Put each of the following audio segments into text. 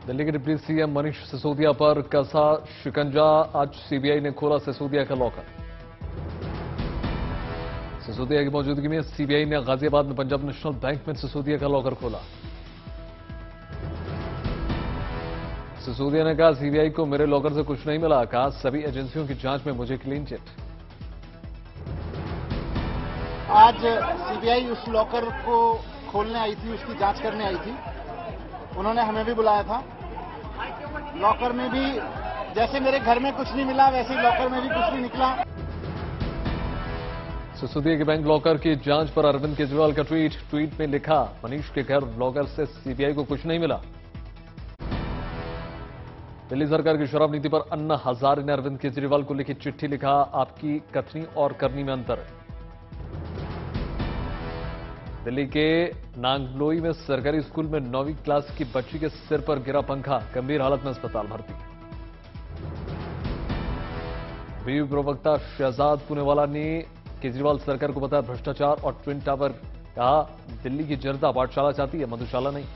दिल्ली के deputy CM Manish Sisodia पर कसा शिकंजा। आज सीबीआई ने खोला सिसोदिया का लॉकर। सिसोदिया की मौजूदगी में सीबीआई ने गाजियाबाद में पंजाब नेशनल बैंक में सिसोदिया का लॉकर खोला। सिसोदिया ने कहा, सीबीआई को मेरे लॉकर से कुछ नहीं मिला। कहा, सभी एजेंसियों की जांच में मुझे क्लीन चिट। आज सीबीआई उस लॉकर को खोलने आई थी, उसकी जांच करने आई थी। उन्होंने हमें भी बुलाया था। लॉकर में भी जैसे मेरे घर में कुछ नहीं मिला, वैसे ही लॉकर में भी कुछ नहीं निकला। सिसोदिया के बैंक लॉकर की जांच पर अरविंद केजरीवाल का ट्वीट में लिखा, मनीष के घर लॉकर से सीबीआई को कुछ नहीं मिला। दिल्ली सरकार की शराब नीति पर अन्ना हजारे ने अरविंद केजरीवाल को लिखी चिट्ठी। लिखा, आपकी कथनी और करनी में अंतर है। दिल्ली के नांगलोई में सरकारी स्कूल में 9वीं क्लास की बच्ची के सिर पर गिरा पंखा, गंभीर हालत में अस्पताल भर्ती। बीवी प्रवक्ता शहजाद पूनेवाला ने केजरीवाल सरकार को बताया भ्रष्टाचार और ट्विन टावर। कहा, दिल्ली की जनता पाठशाला चाहती है, मधुशाला नहीं।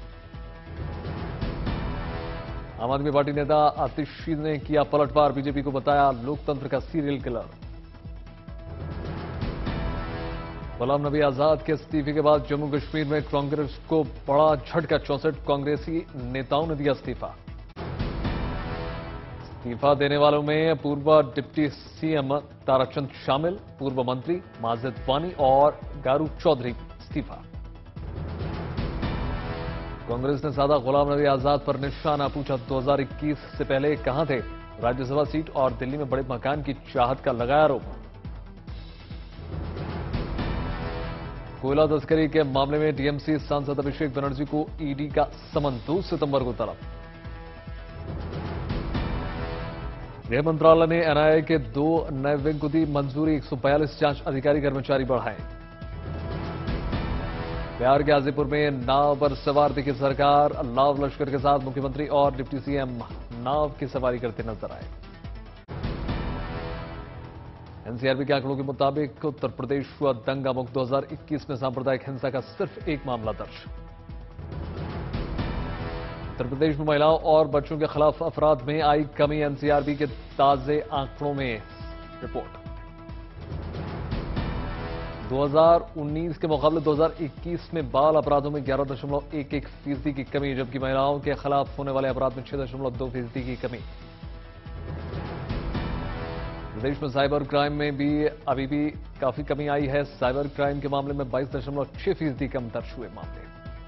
आम आदमी पार्टी नेता आतिशी ने किया पलटवार, बीजेपी को बताया लोकतंत्र का सीरियल किलर। गुलाम नबी आजाद के इस्तीफे के बाद जम्मू कश्मीर में कांग्रेस को बड़ा झटका। 64 कांग्रेसी नेताओं ने दिया इस्तीफा। इस्तीफा देने वालों में पूर्व डिप्टी सीएम ताराचंद शामिल, पूर्व मंत्री माजिद वानी और गारू चौधरी इस्तीफा। कांग्रेस ने साधा गुलाम नबी आजाद पर निशाना, पूछा 2021 से पहले कहां थे। राज्यसभा सीट और दिल्ली में बड़े मकान की चाहत का लगाया आरोप। कोयला तस्करी के मामले में टीएमसी सांसद अभिषेक बनर्जी को ईडी का समन, 2 सितंबर को तलब। गृह मंत्रालय ने एनआईए के 2 नए विंग को दी मंजूरी, 142 जांच अधिकारी कर्मचारी बढ़ाए। बिहार के हाजीपुर में नाव पर सवार दिखी सरकार, लाव लश्कर के साथ मुख्यमंत्री और डिप्टी सीएम नाव की सवारी करते नजर आए। एनसीआरबी के आंकड़ों के मुताबिक उत्तर प्रदेश हुआ दंगा मुक्त। 2021 में सांप्रदायिक हिंसा का सिर्फ 1 मामला दर्ज। उत्तर प्रदेश में महिलाओं और बच्चों के खिलाफ अपराध में आई कमी, एनसीआरबी के ताजे आंकड़ों में रिपोर्ट। 2019 के मुकाबले 2021 में बाल अपराधों में 11.11% की कमी, जबकि महिलाओं के खिलाफ होने वाले अपराध में 6.2% की कमी। प्रदेश में साइबर क्राइम में भी अभी भी काफी कमी आई है। साइबर क्राइम के मामले में 22.6% कम दर्ज हुए मामले।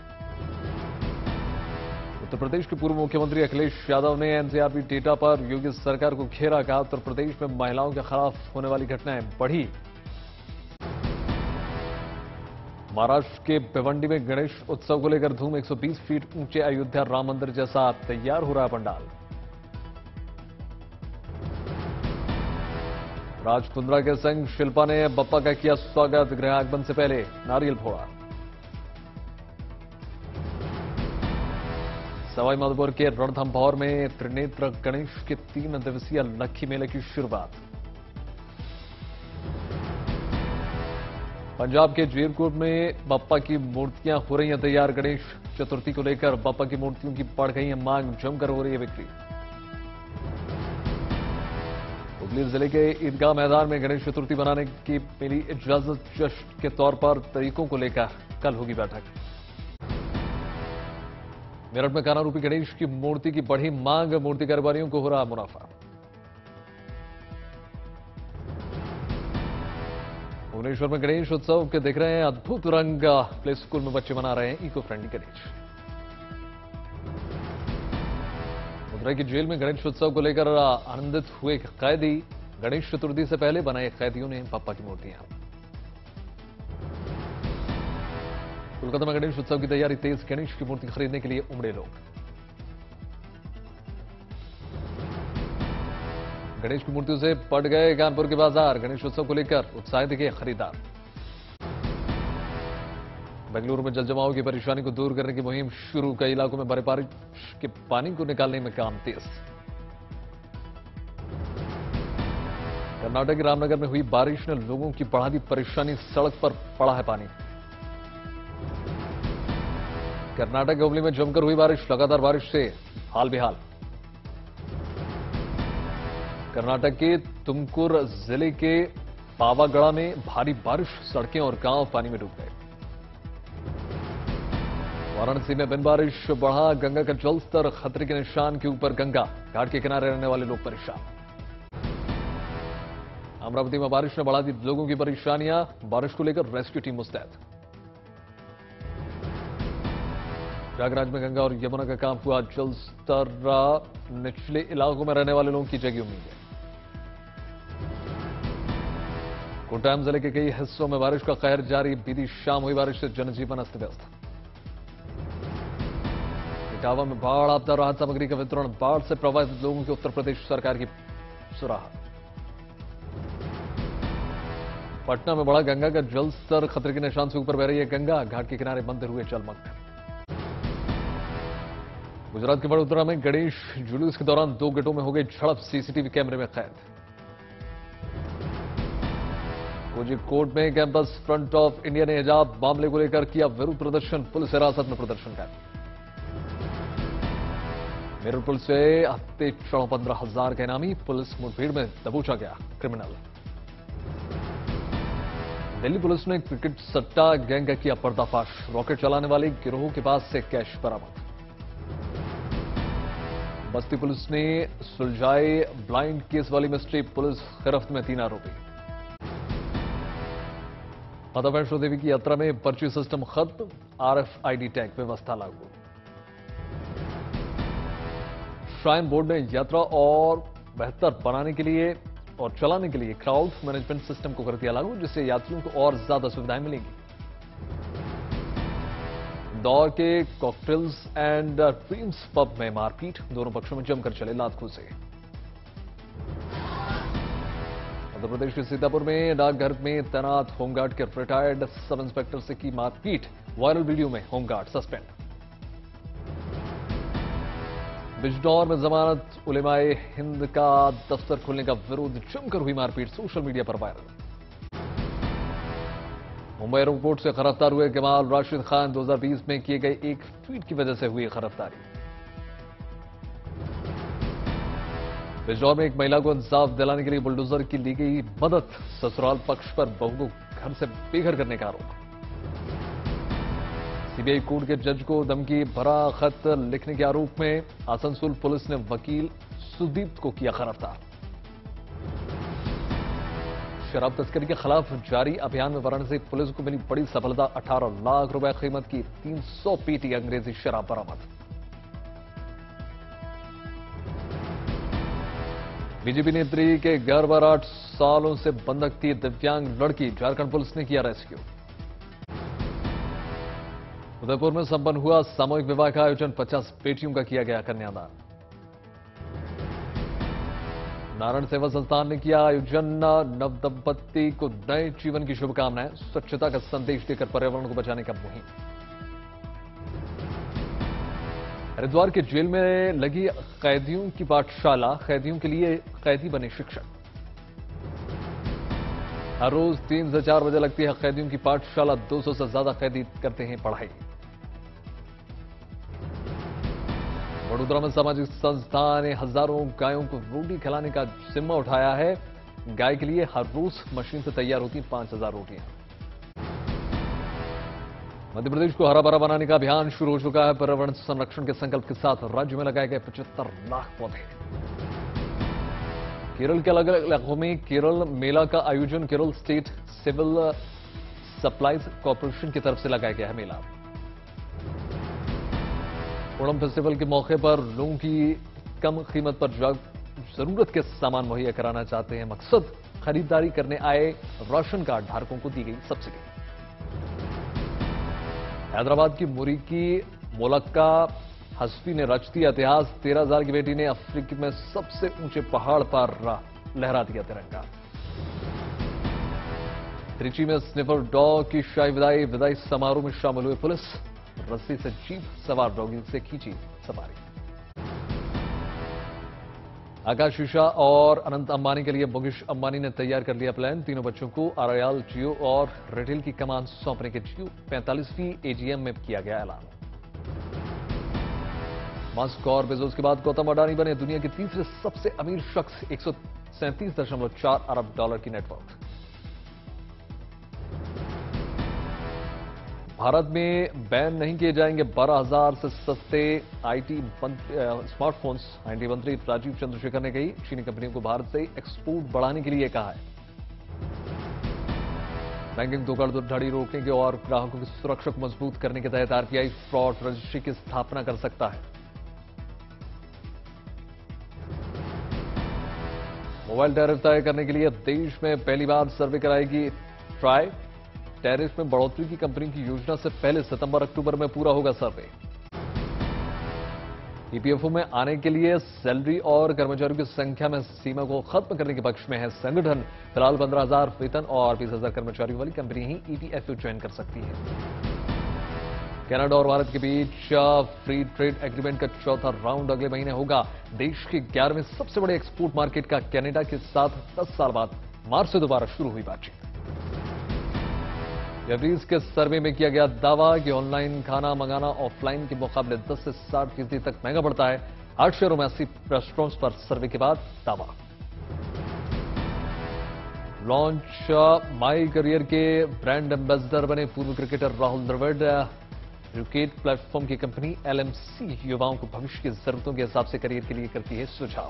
उत्तर प्रदेश के पूर्व मुख्यमंत्री अखिलेश यादव ने एनसीआरबी डेटा पर योगी सरकार को घेरा। कहा, उत्तर प्रदेश में महिलाओं के खिलाफ होने वाली घटनाएं बढ़ी। महाराष्ट्र के भिवंडी में गणेश उत्सव को लेकर धूम, 120 फीट ऊंचे अयोध्या राम मंदिर जैसा तैयार हो रहा है पंडाल। राज कुंद्रा के संग शिल्पा ने बप्पा का किया स्वागत, गृह आगमन से पहले नारियल फोड़ा। सवाई माधोपुर के रणथंभौर में त्रिनेत्र गणेश के 3 दिवसीय लक्खी मेले की शुरुआत। पंजाब के जीरकोट में बप्पा की मूर्तियां हो रही हैं तैयार। गणेश चतुर्थी को लेकर बप्पा की मूर्तियों की बढ़ गई है मांग, जमकर हो रही है बिक्री। हुगली जिले के ईदगाह मैदान में गणेश चतुर्थी बनाने की मिली इजाजत। जश्न के तौर पर तरीकों को लेकर कल होगी बैठक। मेरठ में कान्हा रूपी गणेश की मूर्ति की बढ़ी मांग, मूर्ति कारोबारियों को हो रहा मुनाफा। भुवनेश्वर में गणेश उत्सव के दिख रहे हैं अद्भुत रंग, प्ले स्कूल में बच्चे मना रहे हैं इको फ्रेंडली गणेश। मथुरा की जेल में गणेश उत्सव को लेकर आनंदित हुए कैदी। गणेश चतुर्थी से पहले बनाए कैदियों ने बप्पा की मूर्तियां। कोलकाता में गणेश उत्सव की तैयारी तेज, गणेश की मूर्ति खरीदने के लिए उमड़े लोग। गणेश की मूर्तियों से पट गए कानपुर के बाजार, गणेश उत्सव को लेकर उत्साहित दिखे खरीदार। बेंगलुरु में जलजमाव की परेशानी को दूर करने की मुहिम शुरू, कई इलाकों में भारी बारिश के पानी को निकालने में काम तेज। कर्नाटक के रामनगर में हुई बारिश ने लोगों की बढ़ा दी परेशानी, सड़क पर पड़ा है पानी। कर्नाटक के हुबली में जमकर हुई बारिश, लगातार बारिश से हाल बेहाल। कर्नाटक के तुमकुर जिले के पावागढ़ा में भारी बारिश, सड़कें और गांव पानी में डूब गए। वाराणसी में बिन बारिश बढ़ा गंगा का जलस्तर, खतरे के निशान के ऊपर गंगा, घाट के किनारे रहने वाले लोग परेशान। अमरावती में बारिश ने बढ़ा दी लोगों की परेशानियां, बारिश को लेकर रेस्क्यू टीम मुस्तैद। प्रयागराज में गंगा और यमुना का काम हुआ जलस्तर, निचले इलाकों में रहने वाले लोगों की जगी उम्मीद है। कोटायम जिले के कई हिस्सों में बारिश का कहर जारी, बीती शाम हुई बारिश से जनजीवन अस्त व्यस्त। इटावा में बाढ़ आपदा राहत सामग्री का वितरण, बाढ़ से प्रभावित लोगों की उत्तर प्रदेश सरकार की सुराह। पटना में बढ़ा गंगा का जलस्तर, खतरे के निशान से ऊपर बह रही है गंगा, घाट के किनारे मंदिर हुए जलमग्न। गुजरात के वडोदरा में गणेश जुलूस के दौरान 2 गटों में हो गई झड़प, सीसीटीवी कैमरे में कैद। कोझिकोड में कैंपस फ्रंट ऑफ इंडिया ने हिजाब मामले को लेकर किया विरोध प्रदर्शन, पुलिस हिरासत में प्रदर्शनकारी। मेरठ पुलिस से हत्ते 15,000 का इनामी, पुलिस मुठभेड़ में दबोचा गया क्रिमिनल। दिल्ली पुलिस ने क्रिकेट सट्टा गैंग का किया पर्दाफाश, रॉकेट चलाने वाले गिरोह के पास से कैश बरामद। बस्ती पुलिस ने सुलझाए ब्लाइंड केस वाली मिस्ट्री, पुलिस गिरफ्त में 3 आरोपी। माता वैष्णो देवी की यात्रा में पर्ची सिस्टम खत्म, RFID टैग व्यवस्था लागू। श्राइन बोर्ड ने यात्रा और बेहतर बनाने के लिए और चलाने के लिए क्राउड मैनेजमेंट सिस्टम को कर दिया लागू, जिससे यात्रियों को और ज्यादा सुविधाएं मिलेंगी। इंदौर के कॉकटेल्स एंड ड्रीम्स पब में मारपीट, दोनों पक्षों में जमकर चले लात-घूंसे। मध्य प्रदेश के सीतापुर में डाकघर में तैनात होमगार्ड के रिटायर्ड सब इंस्पेक्टर से की मारपीट, वायरल वीडियो में होमगार्ड सस्पेंड। बिजनौर में जमानत उलेमाए हिंद का दफ्तर खोलने का विरोध, जमकर हुई मारपीट, सोशल मीडिया पर वायरल। मुंबई एयरपोर्ट से गिरफ्तार हुए कमाल राशिद खान, 2020 में किए गए एक ट्वीट की वजह से हुई गिरफ्तारी। बिजनौर में एक महिला को इंसाफ दिलाने के लिए बुलडोजर की ली गई मदद, ससुराल पक्ष पर बहू को घर से बेघर करने का आरोप। सीबीआई कोर्ट के जज को धमकी भरा खत लिखने के आरोप में आसनसोल पुलिस ने वकील सुदीप को किया गिरफ्तार। शराब तस्करी के खिलाफ जारी अभियान में वाराणसी पुलिस को मिली बड़ी सफलता, 18 लाख रुपए कीमत की 300 पेटी अंग्रेजी शराब बरामद। बीजेपी नेत्री के घर पर 8 सालों से बंधक थी दिव्यांग लड़की, झारखंड पुलिस ने किया रेस्क्यू। उदयपुर में संपन्न हुआ सामूहिक विवाह का आयोजन, 50 बेटियों का किया गया कन्यादान। नारायण सेवा संस्थान ने किया आयोजन, नव दंपत्ति को नए जीवन की शुभकामनाएं, स्वच्छता का संदेश देकर पर्यावरण को बचाने का मुहिम। हरिद्वार के जेल में लगी कैदियों की पाठशाला, कैदियों के लिए कैदी बने शिक्षक। हर रोज 3 से 4 बजे लगती है कैदियों की पाठशाला, 200 से ज्यादा कैदी करते हैं पढ़ाई। वडोदरा में सामाजिक संस्था ने हजारों गायों को रोटी खिलाने का जिम्मा उठाया है। गाय के लिए हर रोज मशीन से तैयार होती 5,000 रोटियां। मध्य प्रदेश को हरा भरा बनाने का अभियान शुरू हो चुका है। पर्यावरण संरक्षण के संकल्प के साथ राज्य में लगाए गए 75 लाख पौधे। केरल के अलग अलग इलाकों में केरल मेला का आयोजन Kerala state civil supplies corporation की तरफ से लगाया गया है मेला। ओणम फेस्टिवल के मौके पर लोगों की कम कीमत पर जरूरत के सामान मुहैया कराना चाहते हैं मकसद, खरीदारी करने आए राशन कार्ड धारकों को दी गई सब्सिडी। हैदराबाद की मुरीकी मोलक्का हस्बी ने रच दिया इतिहास, 13,000 की बेटी ने अफ्रीका में सबसे ऊंचे पहाड़ पर लहरा दिया तिरंगा। त्रिची में स्निफर डॉग की शाही विदाई समारोह में शामिल हुए पुलिस, रस्सी से जीप सवार डॉगी से खींची सवारी। आकाश शीशा और अनंत अंबानी के लिए मुकेश अंबानी ने तैयार कर लिया प्लान, तीनों बच्चों को आरआईएल, जियो और रिटेल की कमान सौंपने के जियो 45वीं एजीएम में किया गया ऐलान। मस्क और बेजोस के बाद गौतम अडानी बने दुनिया के तीसरे सबसे अमीर शख्स। 137.4 अरब डॉलर की नेटवर्थ। भारत में बैन नहीं किए जाएंगे 12,000 से सस्ते आईटी स्मार्टफोन्स। आईटी मंत्री राजीव चंद्रशेखर ने कही चीनी कंपनियों को भारत से एक्सपोर्ट बढ़ाने के लिए कहा है। बैंकिंग धोखाधड़ी रोकने के और ग्राहकों की सुरक्षा को मजबूत करने के तहत आरबीआई फ्रॉड रजिस्ट्री की स्थापना कर सकता है। मोबाइल टैरिफ तय करने के लिए देश में पहली बार सर्वे कराएगी ट्राई। टैरिफ में बढ़ोतरी की कंपनी की योजना से पहले सितंबर-अक्टूबर में पूरा होगा सर्वे। ईपीएफओ में आने के लिए सैलरी और कर्मचारियों की संख्या में सीमा को खत्म करने के पक्ष में है संगठन। फिलहाल 15,000 वेतन और 20,000 कर्मचारियों वाली कंपनी ही ईपीएफओ ज्वाइन कर सकती है। कनाडा और भारत के बीच फ्री ट्रेड एग्रीमेंट का चौथा राउंड अगले महीने होगा। देश के 11वें सबसे बड़े एक्सपोर्ट मार्केट का कनाडा के साथ 10 साल बाद मार्च से दोबारा शुरू हुई बातचीत। जबरीज के सर्वे में किया गया दावा कि ऑनलाइन खाना मंगाना ऑफलाइन के मुकाबले 10 से 60% तक महंगा पड़ता है। 8 शहरों में 80 रेस्टोरेंट्स पर सर्वे के बाद दावा। लॉन्च माई करियर के ब्रांड एम्बेसडर बने पूर्व cricketer Rahul Dravid. Cricket platform की कंपनी एलएमसी युवाओं को भविष्य की जरूरतों के हिसाब से करियर के लिए करती है सुझाव।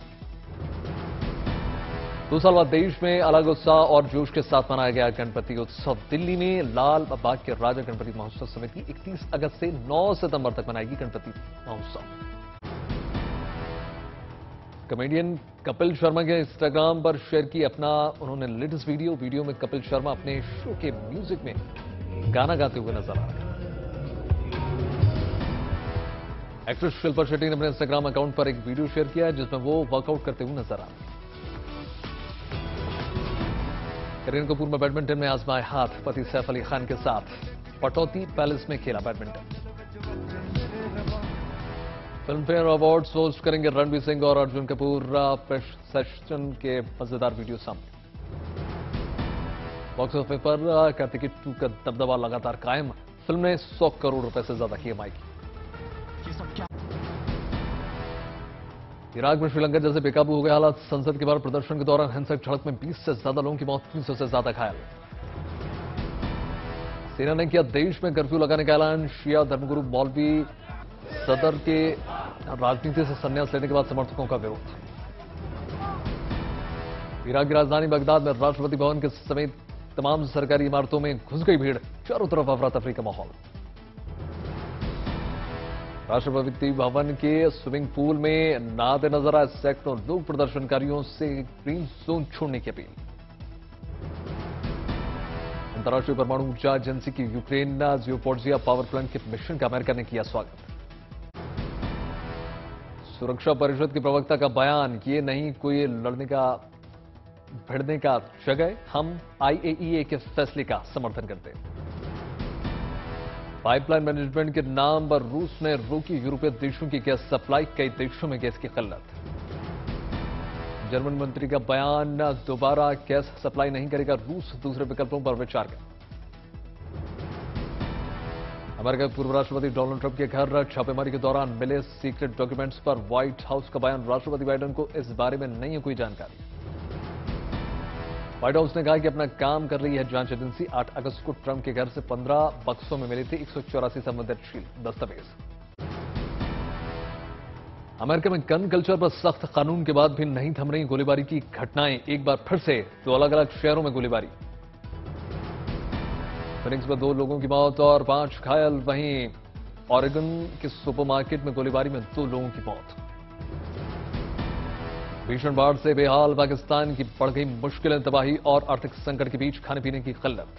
2 साल बाद देश में अलग उत्साह और जोश के साथ मनाया गया गणपति उत्सव। दिल्ली में लाल बाग के राजा गणपति महोत्सव समिति 31 अगस्त से 9 सितंबर तक मनाएगी गणपति महोत्सव। कॉमेडियन कपिल शर्मा के इंस्टाग्राम पर शेयर की अपना उन्होंने लेटेस्ट वीडियो में कपिल शर्मा अपने शो के म्यूजिक में गाना गाते हुए नजर आ रहे हैं। एक्ट्रेस शिल्पा शेट्टी ने अपने इंस्टाग्राम अकाउंट पर एक वीडियो शेयर किया है जिसमें वो वर्कआउट करते हुए नजर आ रहे हैं। करीना कपूर में बैडमिंटन में आजमाए हाथ। पति सैफ अली खान के साथ पटौती पैलेस में खेला badminton. Filmfare awards host करेंगे रणवीर सिंह और अर्जुन कपूर। प्रेस सेशन के मजेदार वीडियो सामने। बॉक्स ऑफिस पर कार्तिकी 2 का दबदबा लगातार कायम। फिल्म ने 100 करोड़ रुपए से ज्यादा की कमाई की। इराक में श्रीलंका जैसे बेकाबू हो गए हालात। संसद के बाहर प्रदर्शन के दौरान हिंसक झड़प में 20 से ज्यादा लोगों की मौत, 300 से ज्यादा घायल। सेना ने किया देश में कर्फ्यू लगाने का ऐलान। शिया धर्मगुरु मौलवी सदर के राजनीति से संन्यास लेने के बाद समर्थकों का विरोध। इराक की राजधानी बगदाद में राष्ट्रपति भवन के समेत तमाम सरकारी इमारतों में घुस गई भीड़। चारों तरफ अफरा तफरी का माहौल। राष्ट्रपति भवन के स्विमिंग पूल में नहाते नजर आए सैकड़ों लोग। प्रदर्शनकारियों से ग्रीन जोन छोड़ने की अपील। अंतर्राष्ट्रीय परमाणु ऊर्जा एजेंसी की यूक्रेन ज़ापोरिज़िया पावर प्लांट के मिशन का अमेरिका ने किया स्वागत। सुरक्षा परिषद के प्रवक्ता का बयान, ये नहीं कोई लड़ने का भिड़ने का जगह, हम आईएईए के फैसले का समर्थन करते हैं। पाइपलाइन मैनेजमेंट के नाम पर रूस ने रोकी यूरोपीय देशों की गैस सप्लाई। कई देशों में गैस की किल्लत। जर्मन मंत्री का बयान, दोबारा गैस सप्लाई नहीं करेगा रूस, दूसरे विकल्पों पर विचार कर। अमेरिका के पूर्व राष्ट्रपति डोनाल्ड ट्रंप के घर छापेमारी के दौरान मिले सीक्रेट डॉक्यूमेंट्स पर व्हाइट हाउस का बयान। राष्ट्रपति बाइडेन को इस बारे में नहीं है कोई जानकारी। व्हाइट हाउस ने कहा कि अपना काम कर रही है जांच एजेंसी। 8 अगस्त को ट्रंप के घर से 15 बक्सों में मिले थे 184 संवेदनशील दस्तावेज। अमेरिका में गन कल्चर पर सख्त कानून के बाद भी नहीं थम रही गोलीबारी की घटनाएं। एक बार फिर से 2 अलग अलग शहरों में गोलीबारी। फिनिक्स में 2 लोगों की मौत और 5 घायल। वहीं ऑरेगन के सुपरमार्केट में गोलीबारी में 2 लोगों की मौत। भीषण बाढ़ से बेहाल पाकिस्तान की बढ़ गई मुश्किलें। तबाही और आर्थिक संकट के बीच खाने पीने की किल्लत।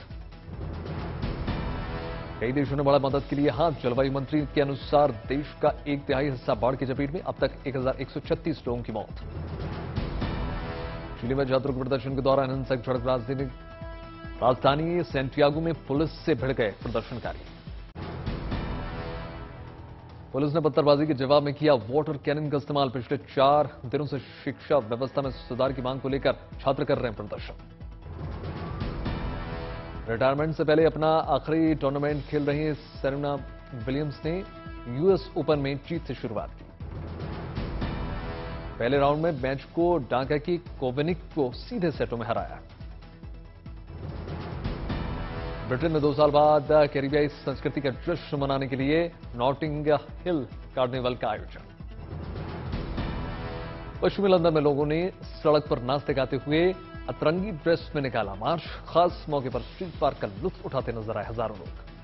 कई देशों ने बढ़ा मदद के लिए हाथ। जलवायु मंत्री के अनुसार देश का 1/3 हिस्सा बाढ़ की चपेट में। अब तक 1136 लोगों की मौत। चिली में छात्रों के प्रदर्शन के दौरान हिंसक झड़प। राजधानी सैंटियागो में पुलिस से भिड़ गए प्रदर्शनकारी। पुलिस ने पत्थरबाजी के जवाब में किया वाटर कैनन का इस्तेमाल। पिछले 4 दिनों से शिक्षा व्यवस्था में सुधार की मांग को लेकर छात्र कर रहे हैं प्रदर्शन। रिटायरमेंट से पहले अपना आखिरी टूर्नामेंट खेल रही सेरेना विलियम्स ने यूएस ओपन में जीत से शुरुआत की। पहले राउंड में मैच को डाका की कोवेनिक को सीधे सेटों में हराया। ब्रिटेन में 2 साल बाद कैरिबियाई संस्कृति का जश्न मनाने के लिए नॉटिंग हिल कार्निवल का आयोजन। पश्चिमी लंदन में लोगों ने सड़क पर नाचते गाते हुए अतरंगी ड्रेस में निकाला मार्च। खास मौके पर स्ट्रीट पार्क का लुत्फ उठाते नजर आए हजारों लोग।